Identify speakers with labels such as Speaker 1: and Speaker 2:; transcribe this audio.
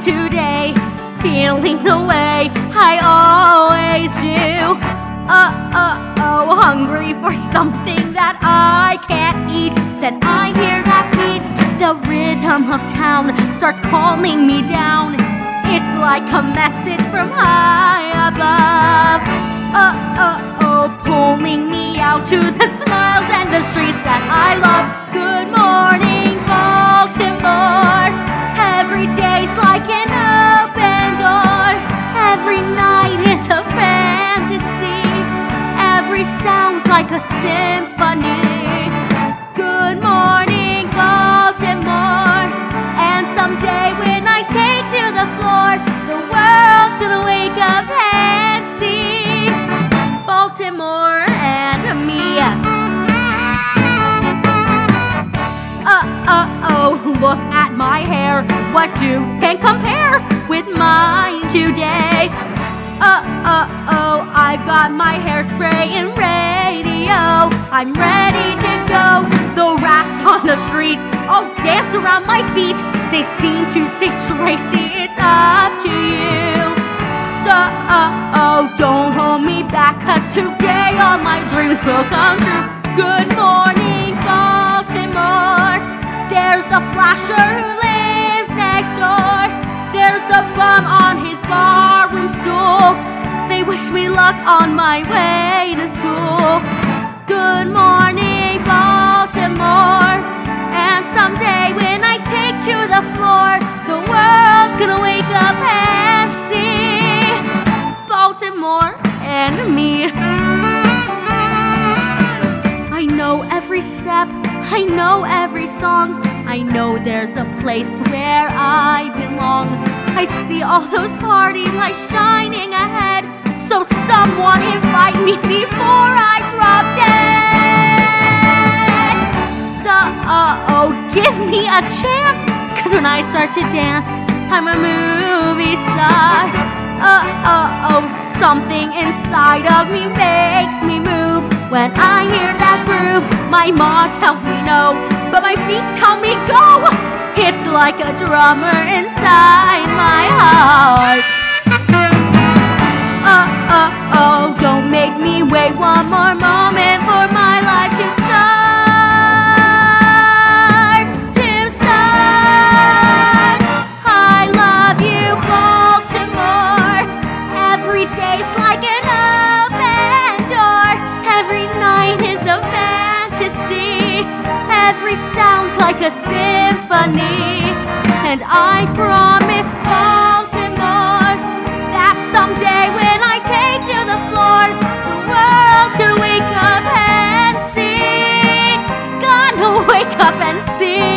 Speaker 1: today, feeling the way I always do. Hungry for something that I can't eat. Then I hear that beat, the rhythm of town starts calling me down. It's like a message from high above. Pulling me out to the smiles and the streets that I love. Good morning, Baltimore. Every day's like an open door. Every night is a fantasy. Every sound's like a symphony. Good morning, Baltimore. And someday when I take to the floor, the world's gonna wake up and see Baltimore and me. Look at my hair. What can compare with mine today? I've got my hairspray and radio. I'm ready to go. The rats on the street all dance around my feet. They seem to say, Tracy, it's up to you. So, don't hold me back, 'cause today all my dreams will come true. Good morning, Baltimore. There's the flasher who lives next door. There's the bum on his barroom stool. They wish me luck on my way to school. Good morning, Baltimore. And someday when I take to the floor, the world's gonna wake up and see Baltimore and me. I know every step, I know every song. I know there's a place where I belong. I see all those party lights shining ahead. So someone invite me before I drop dead. Give me a chance, 'cause when I start to dance, I'm a movie star. Something inside of me makes me move. When I hear that groove, my mom tells me no, but my feet tell me go. It's like a drummer inside my heart. Don't make me wait one more moment for my life to start. I love you, Baltimore. Every day's like an open door. Every night is a fantasy. Every sound's like a symphony. And I promise Baltimore that someday when I take to the floor, the world's gonna wake up and see. Gonna wake up and see